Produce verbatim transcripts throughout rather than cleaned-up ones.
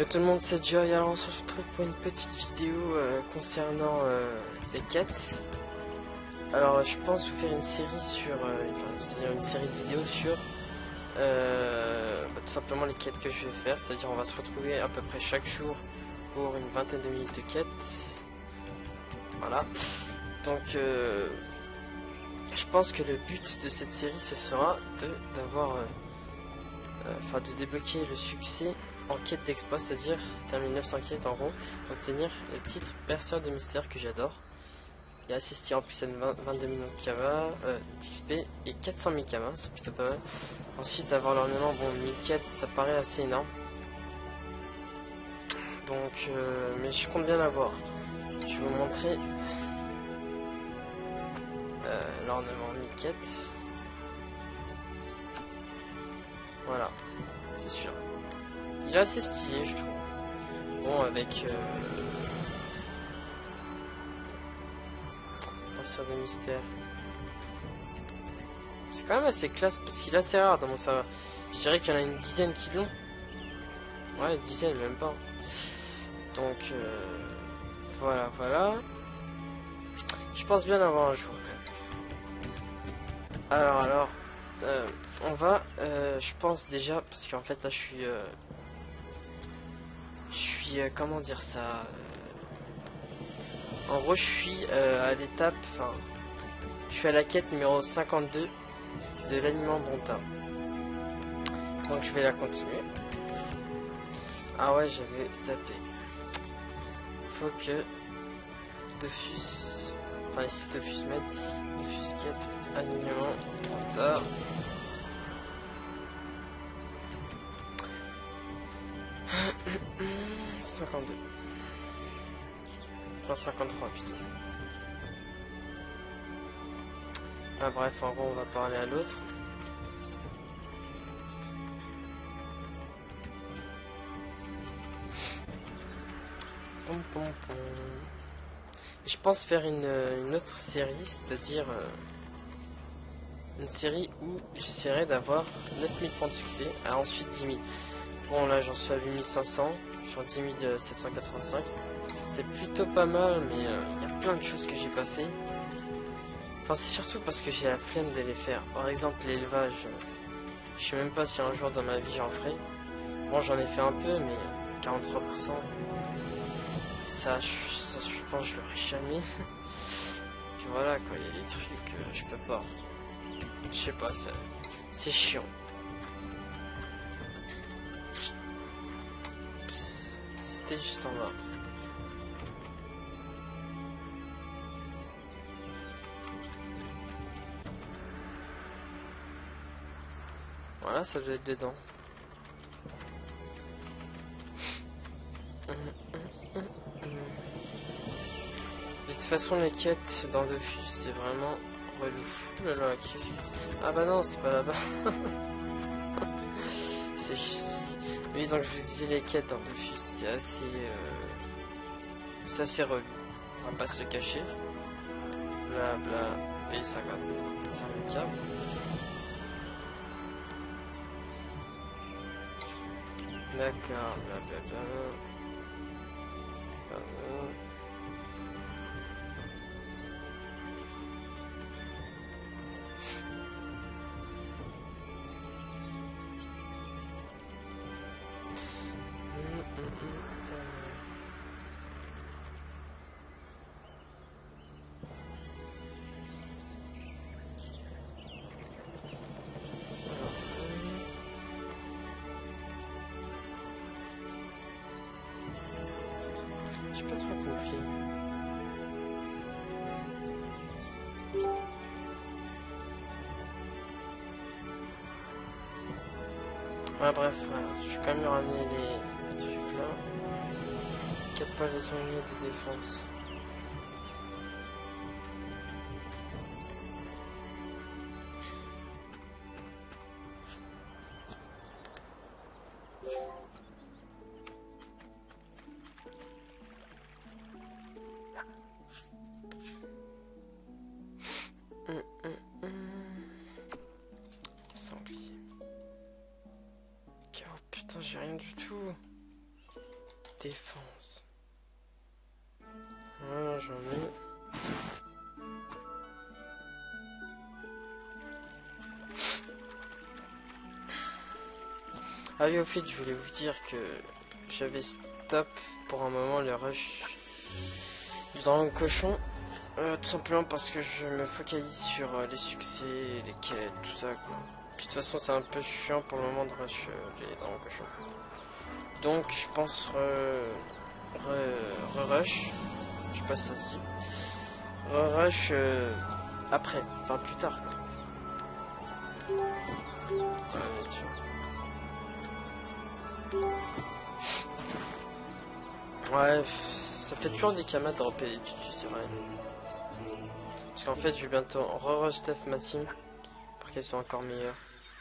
tout le monde, c'est Joy. Alors on se retrouve pour une petite vidéo euh, concernant euh, les quêtes. Alors je pense vous faire une série sur, euh, enfin c'est-à-dire une série de vidéos sur euh, bah, tout simplement les quêtes que je vais faire. C'est-à-dire on va se retrouver à peu près chaque jour pour une vingtaine de minutes de quêtes. Voilà. Donc euh, je pense que le but de cette série ce sera de d'avoir, euh, euh, enfin de débloquer le succès en quête d'exploit, c'est-à-dire terminer neuf cents quêtes en rond, obtenir le titre perceur de mystère que j'adore, et assister en plus à vingt-deux millions de kama, euh, d'X P et quatre cent mille kama, c'est plutôt pas mal. Ensuite avoir l'ornement, bon mille quêtes ça paraît assez énorme, donc euh, mais je compte bien l'avoir. Je vais vous montrer euh, l'ornement mille quêtes, voilà, c'est sûr. Il est assez stylé je trouve. Bon avec euh... perceur de mystère. C'est quand même assez classe parce qu'il est assez rare dans mon serveur. Je dirais qu'il y en a une dizaine qui l'ont. Ouais, une dizaine même pas. Donc euh... voilà voilà. Je pense bien avoir un jour quand même. Alors alors euh, on va euh, je pense déjà parce qu'en fait là je suis euh, je suis euh, comment dire ça euh, en gros je suis euh, à l'étape, enfin je suis à la quête numéro cinquante-deux de l'aliment Bonta, donc je vais la continuer. Ah ouais, j'avais zappé. Faut que Dofus, enfin ici Dofus med, Dofus quête, alignement Bonta. cinquante-deux. Enfin cinquante-trois putain. Ah bref, en gros on va parler à l'autre. Pom, pom, pom. Je pense faire une, une autre série, c'est-à-dire euh, une série où j'essaierai d'avoir neuf mille points de succès, et ensuite dix mille. Bon là j'en suis à huit mille cinq cents sur dix mille sept cent quatre-vingt-cinq. C'est plutôt pas mal, mais il euh, y a plein de choses que j'ai pas fait. Enfin c'est surtout parce que j'ai la flemme de les faire. Par exemple l'élevage, euh, je sais même pas si un jour dans ma vie j'en ferai. Bon j'en ai fait un peu, mais quarante-trois pour cent. Ça, ça je pense que je l'aurai jamais. Puis voilà quoi, il y a des trucs euh, je peux pas. Je sais pas, c'est chiant. C'était juste en bas. Voilà, ça doit être dedans. De toute façon, les quêtes dans Dofus, c'est vraiment relou. Ouh là là, qu'est-ce que c'est? Ah bah non, c'est pas là-bas. C'est juste... Oui, donc je vous disais, les quêtes dans Dofus, c'est assez... Euh... C'est assez relou. On va pas se le cacher. Bla bla, payer cinquante mille câbles. D'accord, blablabla. Voilà. J'ai pas trop compris. Ouais, bref, voilà. Je vais quand même lui ramener les, les trucs là. quatre balles de sanglier de défense. Hum, hum, hum. Sanglier. Oh putain, j'ai rien du tout. défense. Voilà, j'en ai. Ah oui, au fait, je voulais vous dire que j'avais stop pour un moment le rush du Dragon Cochon. Euh, tout simplement parce que je me focalise sur euh, les succès, les quêtes, tout ça quoi. Puis de toute façon c'est un peu chiant pour le moment de rush euh, les Dragons Cochons. Donc je pense re, re, re rush, je sais pas si ça se dit, re rush euh, après, enfin plus tard quoi. Ouais, bien sûr. Ouais, ça fait toujours des kamas de dropper les tutus, c'est vrai. Parce qu'en fait, je vais bientôt re-rush stuff ma team pour qu'elle soit encore meilleure.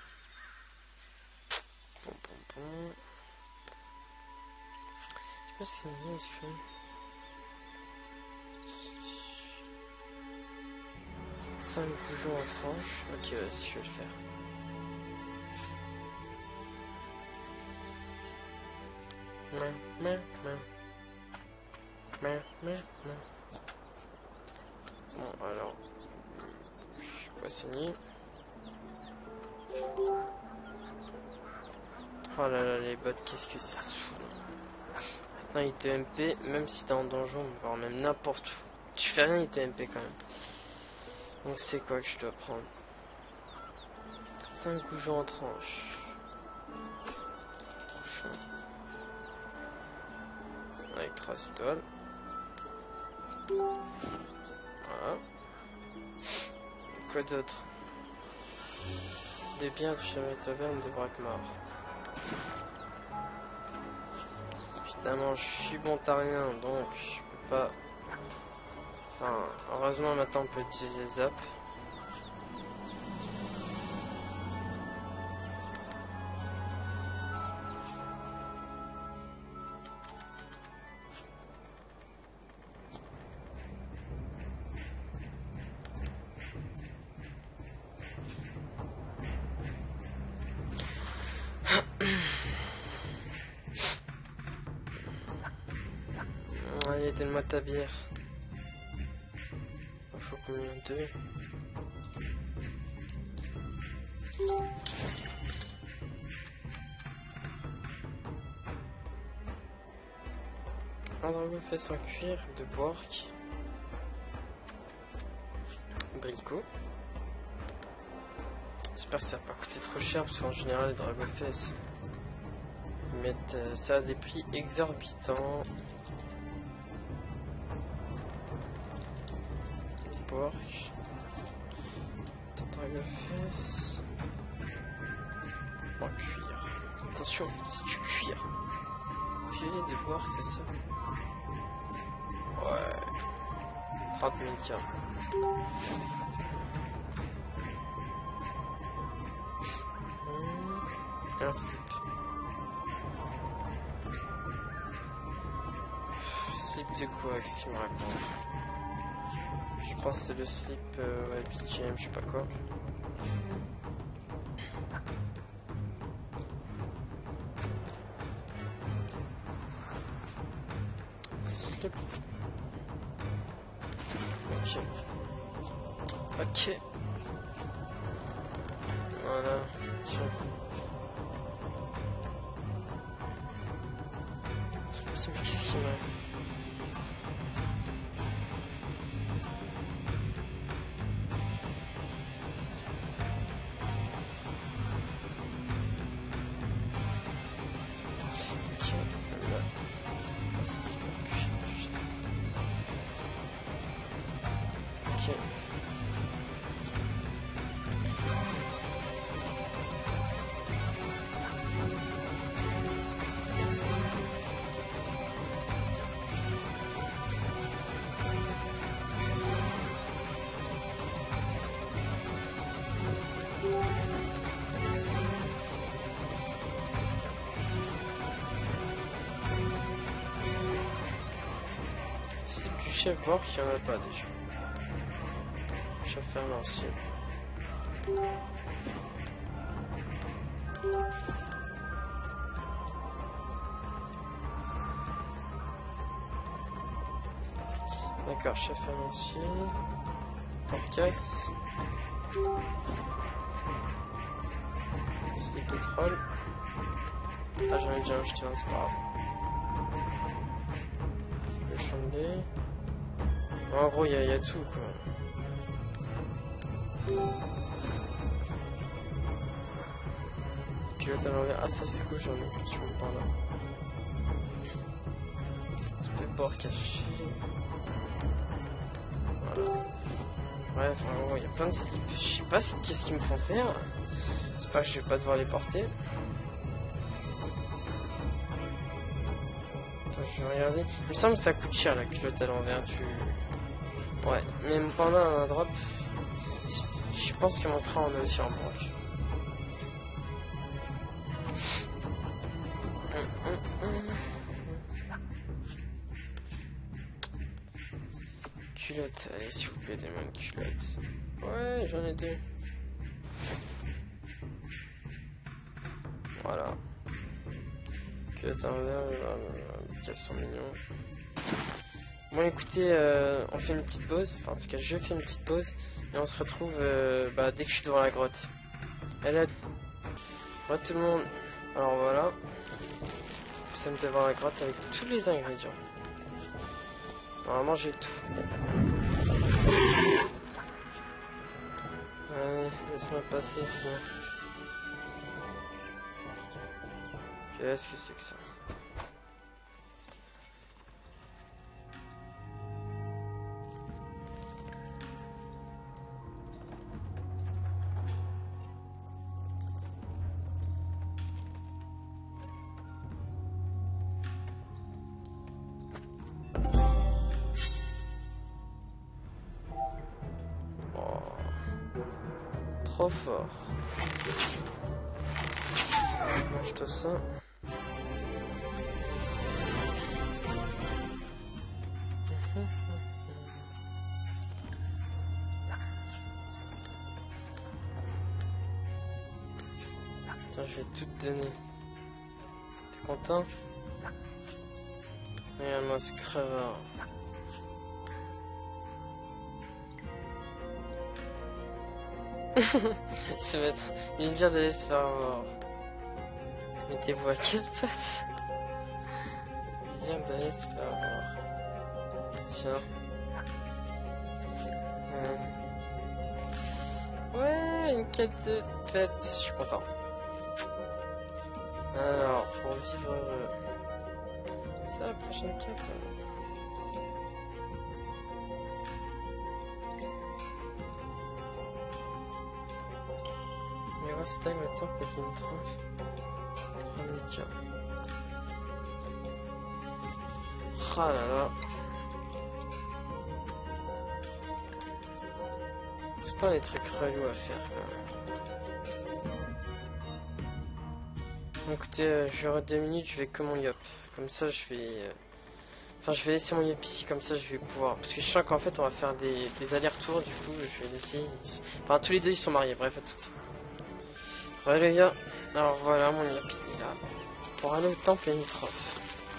Bon, bon, bon. Je sais pas si c'est bien ce film. cinq boujons en tranche. Ok, vas-y, je vais le faire. Mais, mais, mais. Mais, mais, mais. Bon, alors. Je suis poissonnier. Oh là là, les bots, qu'est-ce que ça se fout. Maintenant, il te M P, même si t'es en donjon, voire même n'importe où. Tu fais rien, il te M P quand même. Donc, c'est quoi que je dois prendre? cinq goujons en tranche. Bouchon. Avec trois étoiles. Voilà. Quoi d'autre? Des biens de chez la taverne de Brackmar. Évidemment, je suis bontarien, donc je peux pas. Enfin, heureusement maintenant on peut utiliser Zap. Allez, donne-moi ta bière. Il faut combien? Deux. Un dragon fait sans cuir de Bork. Bricot. J'espère que ça va pas coûter trop cher parce qu'en général les dragons fesses ils mettent euh, ça à des prix exorbitants. Bork. Dragon fesses. En cuir. Attention, c'est du cuir. Violet de Bork, c'est ça? Ouais. trente mille K. Mmh. Un slip. Slip de quoi? Qu'est-ce qu'il me raconte? Je pense que c'est le slip euh, ouais, B G M, je sais pas quoi. Slip. Ok. Ok. Voilà. Tiens. Putain, mais qu'est-ce qu'il m'a... Chef Bork, il n'y en a pas déjà. Chef faire l'ancien. D'accord, chef annoncier. Casse. Slip de troll. Ah, j'en ai déjà acheté un, c'est pas grave. Le chandelier. En gros, il y, y a tout quoi. Pilote à l'envers. Ah, ça c'est cool, j'en ai plus, tu me parles là. Le bord caché. Voilà. Bref, en gros, il y a plein de slips. Je sais pas qu'est-ce qu'ils me font faire. J'espère que je vais pas devoir les porter. Attends, je vais regarder. Il me semble que ça coûte cher la culotte à l'envers. Tu... Ouais, mais pendant un drop, je pense que mon cran en a aussi en branche. Culotte, allez s'il vous plaît, des mains de culotte. Ouais, j'en ai deux. Voilà. Culotte à l'envers, les cas sont mignons. Bon écoutez, euh, on fait une petite pause, enfin en tout cas je fais une petite pause et on se retrouve euh, bah, dès que je suis devant la grotte. Allez, ouais, tout le monde. Alors voilà, nous sommes devant la grotte avec tous les ingrédients. Normalement j'ai tout. Allez, laisse-moi passer. Qu'est-ce que c'est que ça? Trop fort. Mange-toi ça. Attends, je vais tout te donner. T'es content? Regarde-moi ce crevard. Se mettre. Il vient de dire d'aller se faire voir. Mettez-vous à quelle place? Il vient d'aller se faire voir. Tiens. Hum. Ouais, une quête de fête. Je suis content. Alors, pour vivre heureux. C'est la prochaine quête. Stag le temps petit une tranche. trois mille K. Ah là là. Tout le temps des trucs relous à faire quand même. Écoutez, euh, j'aurai deux minutes, je vais que mon yop. Comme ça je vais. Euh... Enfin je vais laisser mon yop ici, comme ça je vais pouvoir. Parce que je sens qu'en fait on va faire des, des allers-retours, du coup je vais laisser. Enfin tous les deux ils sont mariés, bref à toutes. Ouais les gars, alors voilà mon yop il est là. Pour aller au temple limitrophe.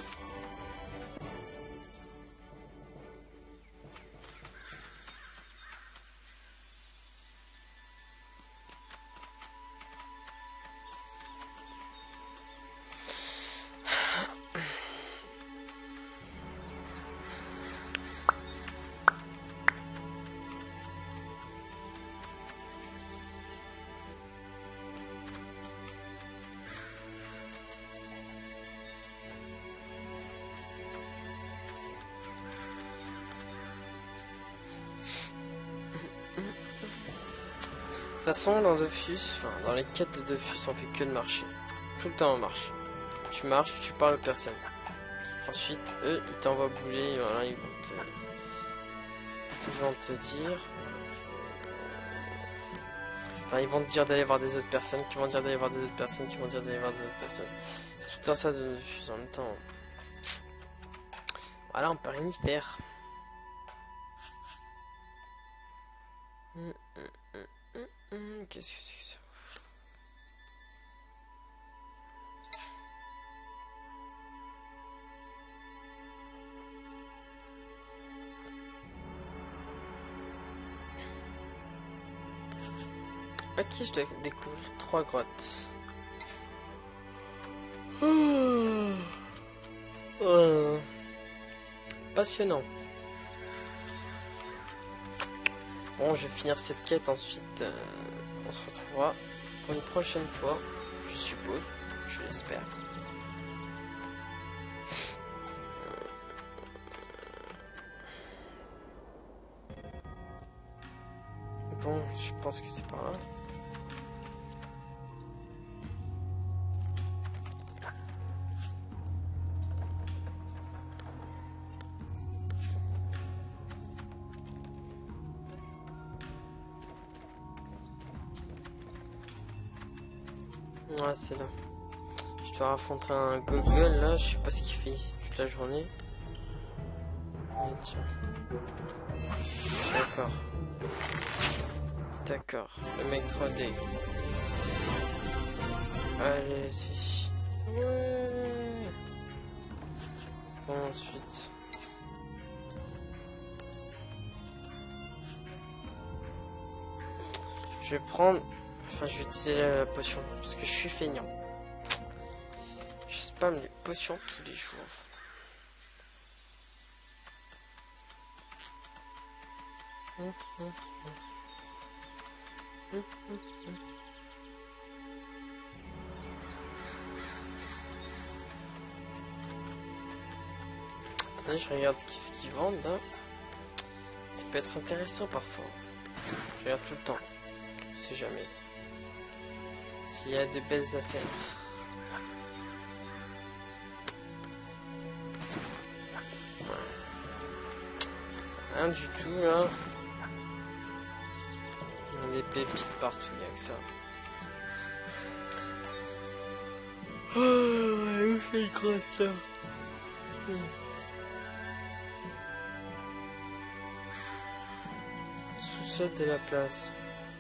De toute façon, dans Dofus, enfin dans les quêtes de Dofus, on fait que de marcher. Tout le temps on marche. Tu marches, tu parles aux personnes. Ensuite, eux, ils t'envoient bouler, voilà, ils vont te... Ils vont te dire... Enfin, ils vont te dire d'aller voir des autres personnes, qui vont dire d'aller voir des autres personnes, qui vont dire d'aller voir des autres personnes. C'est tout le temps ça de Dofus en même temps. Voilà, on perd une hyper. Hum, hum, hum, hum, hum. Qu'est-ce que c'est que ça? Ok, je dois découvrir trois grottes. Oh. Euh. Passionnant. Bon, je vais finir cette quête, ensuite euh, on se retrouvera pour une prochaine fois, je suppose, je l'espère. Bon, je pense que c'est par là. Ouais, c'est là. Je dois affronter un gogol là, je sais pas ce qu'il fait ici toute la journée. Oh, tiens. D'accord. D'accord, le mec trois D. Allez, c'est ici. Ouais. Bon, ensuite. Je vais prendre. Enfin, je vais utiliser la potion parce que je suis feignant. Je spam les potions tous les jours. Hum, hum, hum. Hum, hum, hum. Attendez, je regarde qu'est-ce qu'ils vendent là. Ça peut être intéressant parfois. Je regarde tout le temps. Je sais jamais. S'il y a de belles affaires. Rien du tout là. Il y a des pépites partout, il n'y a que ça. Oh, où c'est le grotte là? Sous-sol de la place.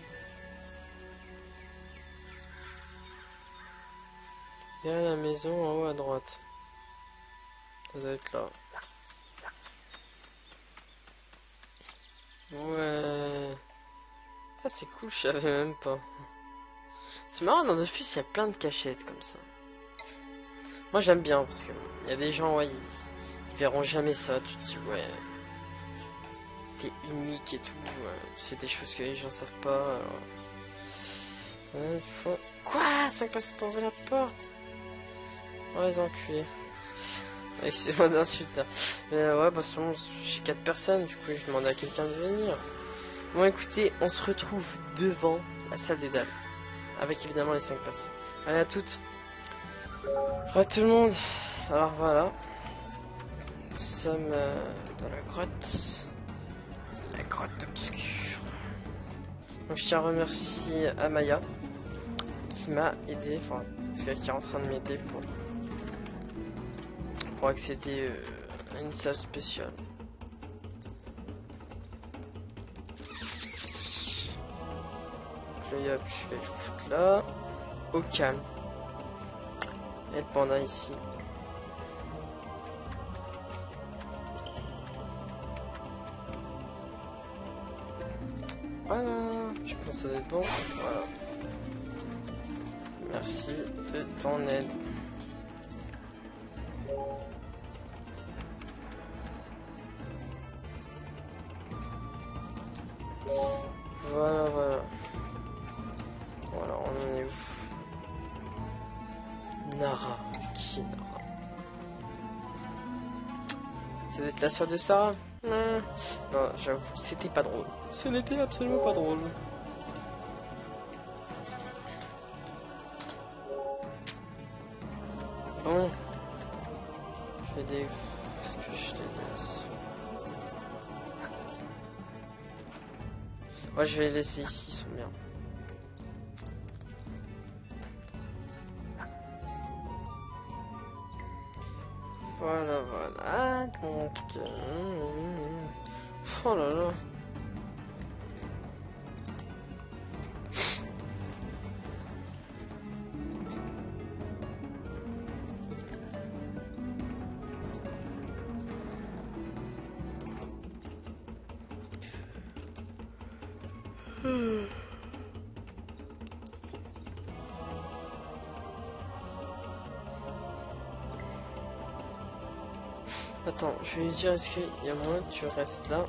Derrière la maison, en haut à droite. Ça doit être là. Ouais. Ah, c'est cool, je savais même pas. C'est marrant, dans Dofus, il y a plein de cachettes comme ça. Moi, j'aime bien parce que il y a des gens, ouais, ils, ils verront jamais ça. Tu te dis, ouais, t'es unique et tout. Ouais. C'est des choses que les gens savent pas. Alors... Ouais, ils font... Quoi? cinq personnes pour ouvrir la porte? Oh, les enculés. Ouais, c'est moi d'insulte là. Mais euh, ouais, bah, sinon, j'ai quatre personnes. Du coup, je demande à quelqu'un de venir. Bon, écoutez, on se retrouve devant la salle des dalles. Avec évidemment les cinq personnes. Allez, à toutes. Re tout le monde. Alors voilà. Nous sommes euh, dans la grotte. La grotte obscure. Donc je tiens à remercier Amaya qui m'a aidé, enfin, en tout cas qui est en train de m'aider pour, pour accéder euh, à une salle spéciale. Donc là, hop, je vais le foutre là. Au calme. Et le panda ici. Voilà, je pense que ça va être bon. Voilà. Merci de ton aide. Voilà, voilà. Voilà, on en est où? Nara. Qui est Nara? Ça doit être la soeur de Sarah? Non, non, j'avoue, c'était pas drôle. Ce n'était absolument pas drôle. Bon. Je fais des... Est-ce que je les laisse? Ouais, je vais les laisser ici, ils sont bien. Voilà, voilà. Donc... Euh... Oh là là. Attends, je vais lui dire, est-ce qu'il y a moyen que tu restes là?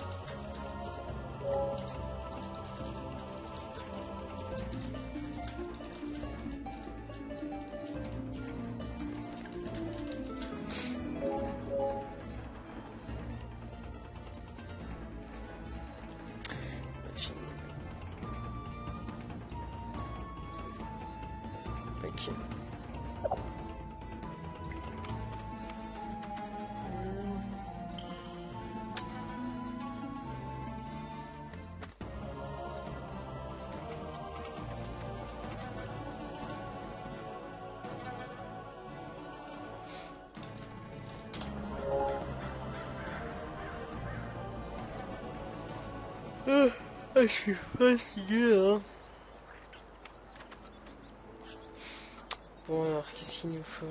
Ok. Ah, je suis fatigué, hein. Bon alors, qu'est-ce qu'il nous faut?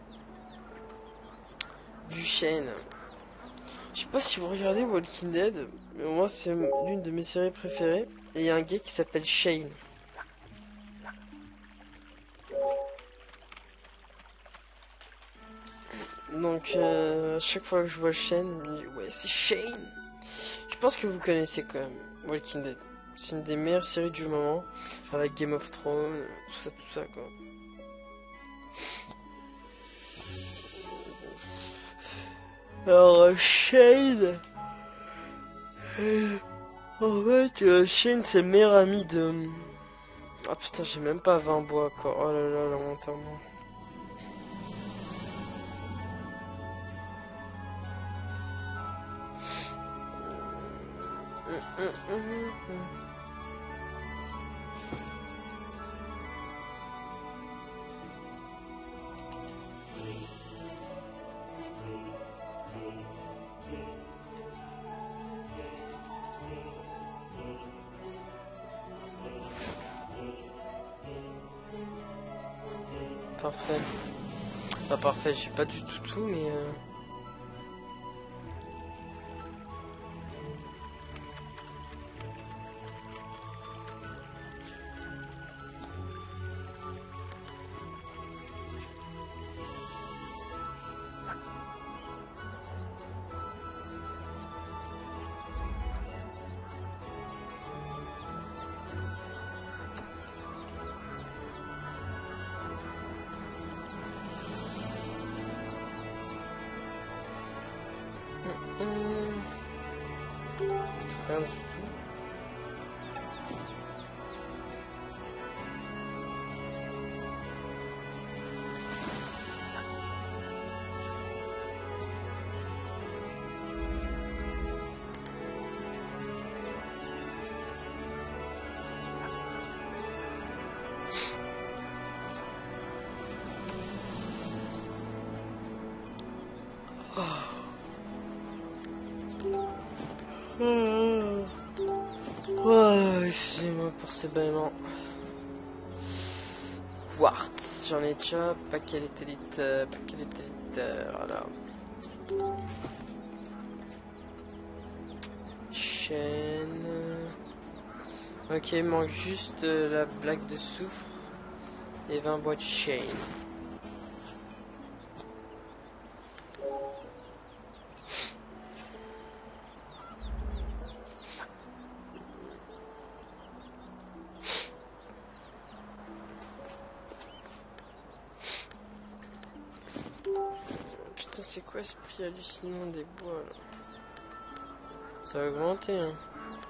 Du chêne. Je sais pas si vous regardez Walking Dead, mais moi c'est l'une de mes séries préférées. Et il y a un gars qui s'appelle Shane. Donc euh, à chaque fois que je vois Shane, je me dis ouais c'est Shane. Je pense que vous connaissez quand même Walking Dead. C'est une des meilleures séries du moment, avec Game of Thrones, tout ça, tout ça quoi. Alors euh, Shane, euh, en fait euh, Shane c'est le meilleur ami de... Ah putain j'ai même pas vingt bois quoi, oh là là lamentablement. Hum, hum, hum, hum. Parfait. Pas parfait, j'ai pas du tout tout, mais... Euh... Hum... Rien du tout. Oh, excusez-moi pour ce bâillement. Quartz, j'en ai déjà. Paquet d'élite, paquet d'élite, voilà. Chaîne. Ok, il manque juste euh, la blague de soufre et vingt boîtes de chaîne. Putain, c'est quoi ce prix hallucinant des bois là? Ça va augmenter, hein.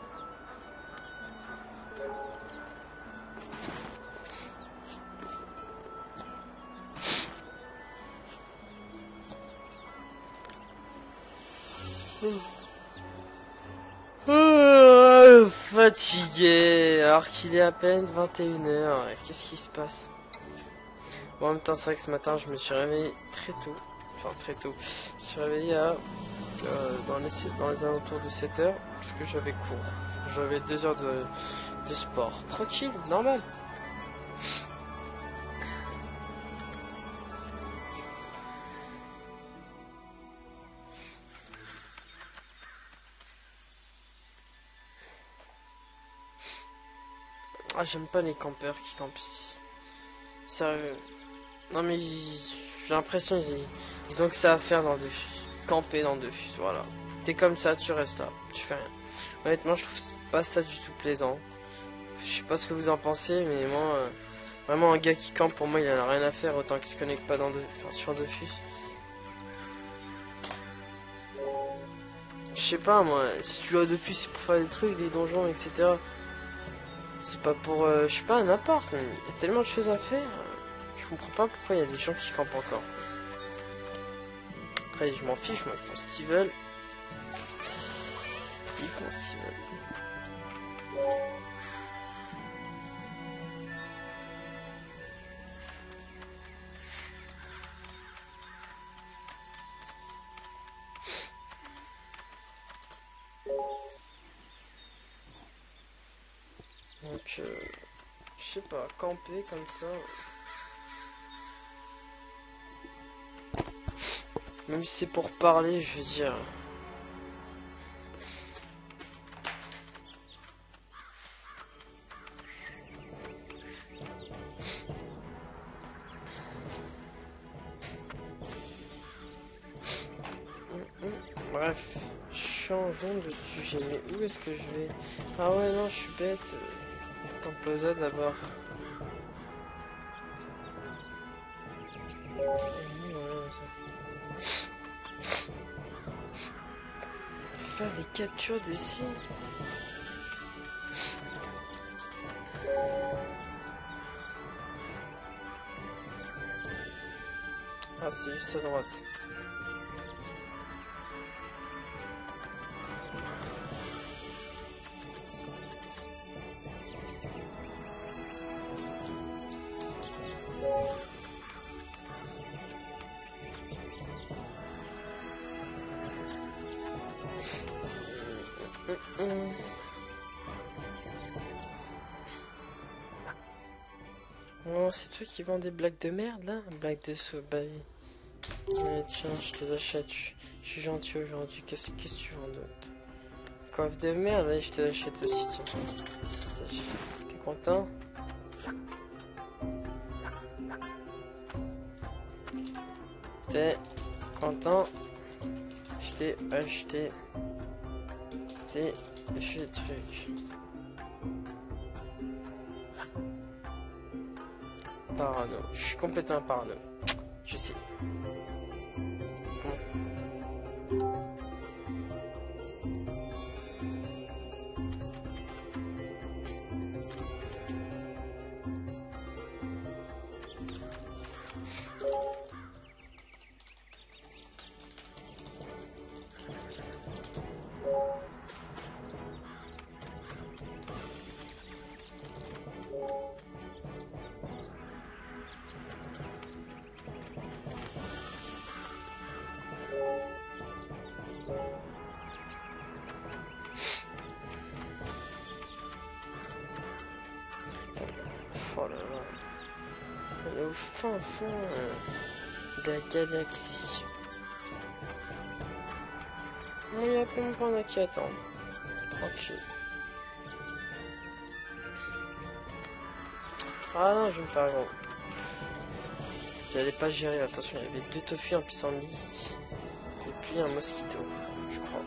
Oh, fatigué alors qu'il est à peine vingt et une heures. Qu'est-ce qui se passe? Bon, en même temps, c'est vrai que ce matin, je me suis réveillé très tôt. Enfin, très tôt. Je me suis réveillé à, euh, dans, les, dans les alentours de sept heures. Parce que j'avais cours. J'avais deux heures de, de sport. Tranquille, normal. Ah, j'aime pas les campeurs qui campent ici. Sérieux. Non mais j'ai l'impression qu'ils ils ont que ça à faire dans le camper dans Dofus, voilà. T'es comme ça, tu restes là, tu fais rien. Honnêtement, je trouve pas ça du tout plaisant. Je sais pas ce que vous en pensez, mais moi, euh, vraiment un gars qui campe, pour moi, il en a rien à faire, autant qu'il se connecte pas dans de... enfin, sur Dofus. Je sais pas, moi, si tu joues à Dofus, c'est pour faire des trucs, des donjons, et cetera. C'est pas pour, euh, je sais pas, n'importe. Il y a tellement de choses à faire. Je comprends pas pourquoi il y a des gens qui campent encore. Après, je m'en fiche, moi, ils font ce qu'ils veulent. Ils font ce qu'ils veulent. Donc, euh, je sais pas, camper comme ça. Même si c'est pour parler, je veux dire. Bref, changeons de sujet. Mais où est-ce que je vais? Ah ouais, non, je suis bête. Templosa d'abord. Faire des captures d'ici. Ah, c'est juste à droite. Mmh. Oh, c'est toi qui vends des blagues de merde là? Blagues de sobaï. Ouais, tiens, je te l'achète. Je suis gentil aujourd'hui. Qu'est-ce que tu vends d'autre? Coiffe de merde, allez, je te l'achète aussi. Tiens. T'es content? T'es content? Je t'ai acheté des trucs. Parano. Je suis complètement parano. Je sais. Bon. Oh là là. On est au fin fond euh, de la galaxie. Il n'y a plein de points qui attendent. Tranquille. Ah non, je vais me faire gros. J'allais pas gérer, attention, il y avait deux tofu, un pissenlit et puis un mosquito, je crois.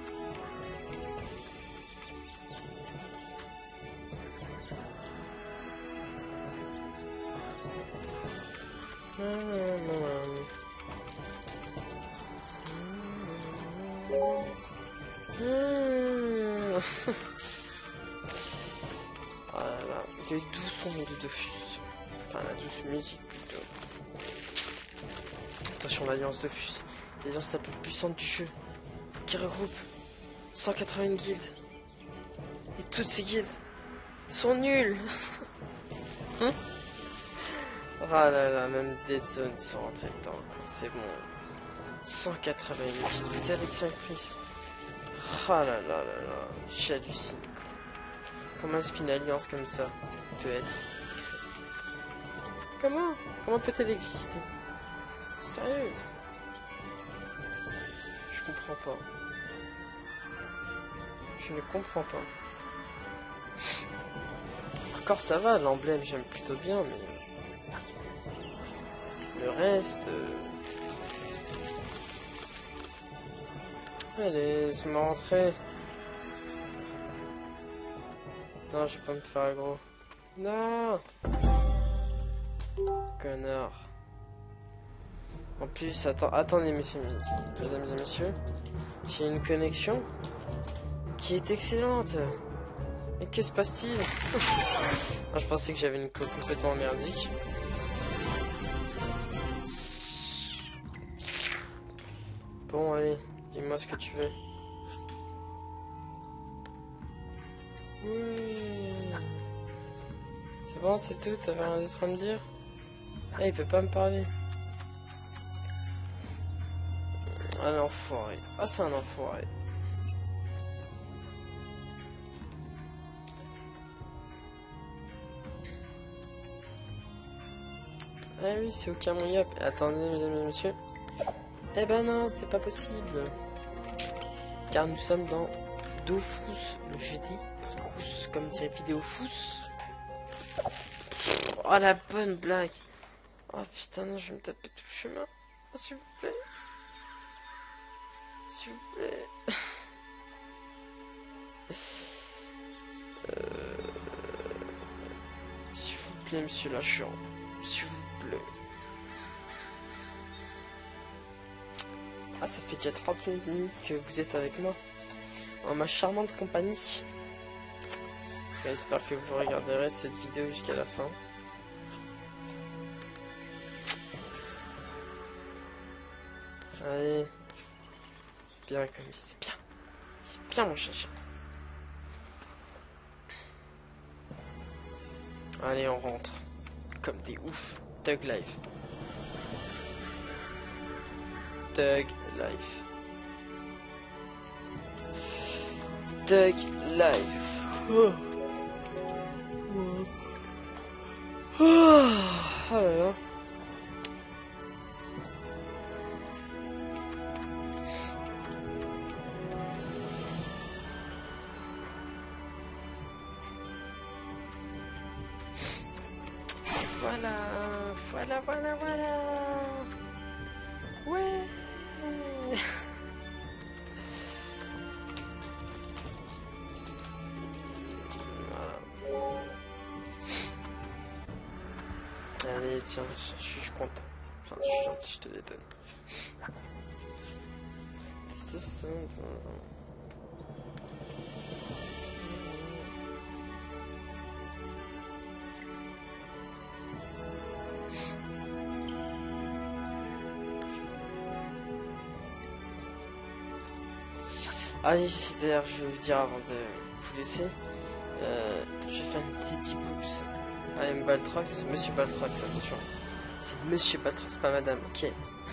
Ah là là, le doux son de Dofus. Enfin, la douce musique plutôt. Attention, l'alliance Dofus. L'alliance la plus puissante du jeu. Qui regroupe cent quatre-vingts guildes. Et toutes ces guildes sont nulles. Hein? Ah là là, même Dead Zone sont rentrés dedans. C'est bon. cent quatre-vingts guildes. Vous avez cinq prises. Ah là là là là. J'hallucine. Comment est-ce qu'une alliance comme ça peut être? Comment? Comment peut-elle exister? Sérieux? Je comprends pas. Je ne comprends pas. Encore ça va, l'emblème j'aime plutôt bien, mais... Le reste... Euh... Allez, laisse-moi rentrer. Non, je vais pas me faire aggro. Non. Connard. En plus, attends, attendez, messieurs, mesdames et messieurs. J'ai une connexion qui est excellente. Mais que se passe-t-il? Ah, je pensais que j'avais une code complètement merdique. Bon, allez, dis-moi ce que tu veux. Oui. C'est bon, c'est tout? T'avais rien d'autre à me dire? Ah, il peut pas me parler. Un enfoiré. Ah, c'est un enfoiré. Ah oui, c'est au Camouillap. Attendez, mesdames et messieurs. Eh ben non, c'est pas possible. Car nous sommes dans Dofus, le jeudi qui pousse comme dirait Vidéofus. Oh la bonne blague. Oh putain, non, je vais me taper tout le chemin. Oh, s'il vous plaît. S'il vous plaît. euh... S'il vous plaît, monsieur l'agent. S'il vous plaît. Ah, ça fait déjà trente minutes que vous êtes avec moi. En ma charmante compagnie. J'espère que vous regarderez cette vidéo jusqu'à la fin. Allez. C'est bien comme dit, c'est bien. C'est bien mon chien. Allez, on rentre. Comme des oufs. Thug Life. Thug Life. Thug Life. Oh. Oh. Oh là là. Voilà, voilà, voilà, voilà. Ouais. Voilà. Allez, tiens, je, je suis content. Enfin, je suis gentil, je te détonne. C'était ça. Ah oui, d'ailleurs, je vais vous dire avant de vous laisser, euh, je vais faire une petite boobs à M. Baltrox, Monsieur Baltrox, attention. C'est Monsieur Baltrox, pas Madame, ok.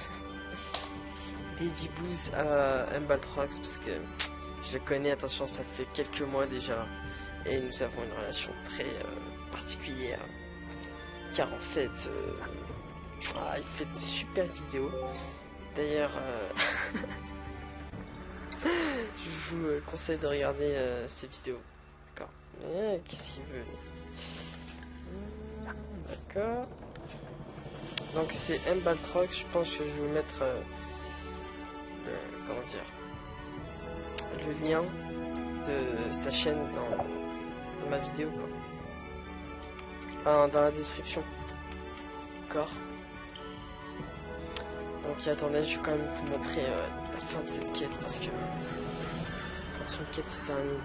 Des boobs à M. Baltrox, parce que je le connais, attention, ça fait quelques mois déjà, et nous avons une relation très euh, particulière, car en fait, euh, ah, il fait de super vidéos. D'ailleurs, euh, je vous euh, conseille de regarder euh, ces vidéos. D'accord. Mais qu'est-ce qu'il veut? D'accord. Donc c'est M. Baltrox. Je pense que je vais vous mettre euh, le, comment dire, le lien de sa chaîne dans, dans ma vidéo, quoi. Enfin, dans la description. D'accord. Donc attendez, je vais quand même vous montrer euh, la fin de cette quête, parce que quand une quête se termine,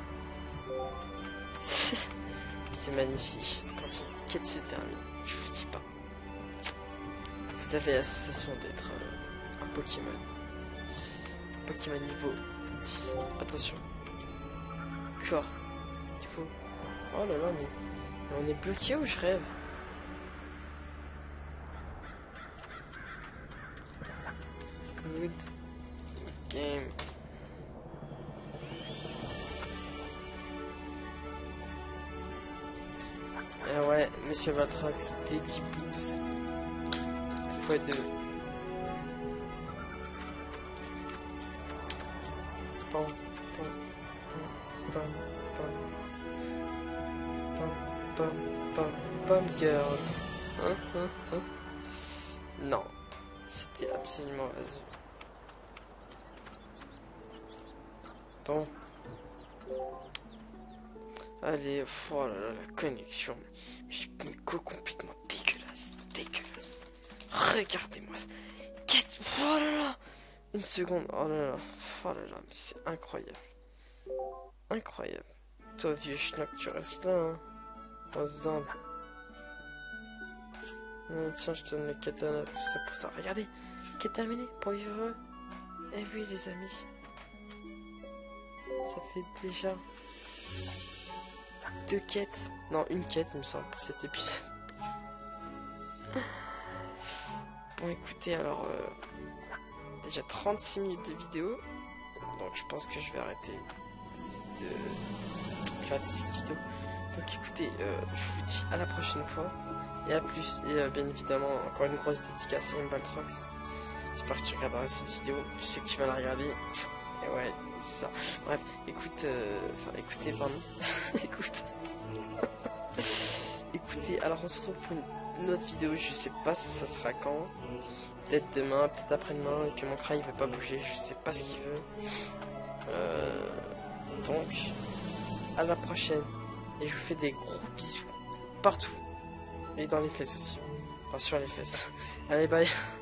c'est magnifique. Quand une quête se termine, je vous dis pas. Vous avez la sensation d'être euh, un Pokémon. Pokémon niveau dix. Attention. Corps. Niveau. Oh là là, mais, mais on est bloqué ou je rêve? Good game. Ah ouais, Monsieur Baltrox, des dix pouces. fois deux. Pam, pam, pam, pam, pam, pam, pam, pam, girl. Hein, hein, hein. Non, c'était absolument vaseux. Bon. Allez, pff, oh là là, la connexion. J'ai une go complètement dégueulasse. Dégueulasse. Regardez-moi ça. Quête. Oh là là. Une seconde. Oh là là. Oh là là, mais c'est incroyable. Incroyable. Toi, vieux schnock, tu restes là, hein. On se donne. Euh, tiens, je te donne le katana, tout ça pour ça. Regardez, quête terminée, pour vivre heureux. Eh oui, les amis. Ça fait déjà deux quêtes. Non, une quête, il me semble, pour cet épisode. Bon, écoutez, alors... Euh, déjà trente-six minutes de vidéo. Donc, je pense que je vais arrêter de... Je vais arrêter cette vidéo. Donc, écoutez, euh, je vous dis à la prochaine fois. Et à plus. Et euh, bien évidemment, encore une grosse dédicace à Imbaltrox. J'espère que tu regarderas cette vidéo. Je sais que tu vas la regarder. Et ouais, c'est ça. Bref, écoute... Euh... Enfin, écoutez, pardon. écoute. Écoutez, alors on se retrouve pour une autre vidéo. Je sais pas si ça sera quand. Peut-être demain, peut-être après-demain. Et puis mon cra il veut pas bouger. Je sais pas ce qu'il veut. Euh... Donc, à la prochaine. Et je vous fais des gros bisous. Partout. Et dans les fesses aussi. Enfin, sur les fesses. Allez, bye.